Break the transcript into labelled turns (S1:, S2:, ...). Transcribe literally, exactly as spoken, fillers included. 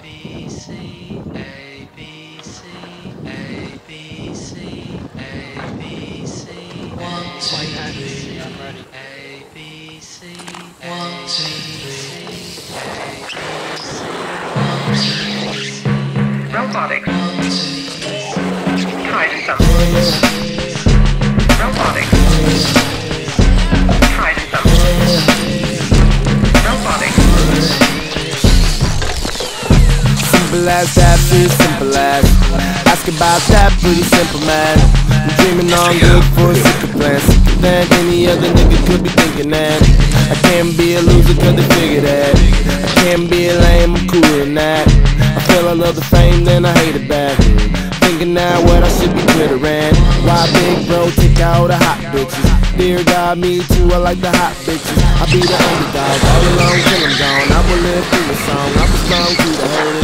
S1: B C A B C A B C A B C one two three I'm ready A B C one two three A B C one two three
S2: Robotics.
S1: one two three
S2: Try to something. Robotics. Try to something. Robotics.
S3: Simple as that, pretty simple as. Ask about that, pretty simple man. I'm dreaming on good for a sicker plan. Sicker than any other nigga could be thinking that. I can't be a loser cause they figure that. I can't be a lame, I'm cooler than that. I feel I love the fame, then I hate it back. Thinking now what I should be glittering. Why big bro take out the hot bitches? Dear God, me too, I like the hot bitches. I be the underdog, all alone till I'm gone. I will live through the song, I belong to the whole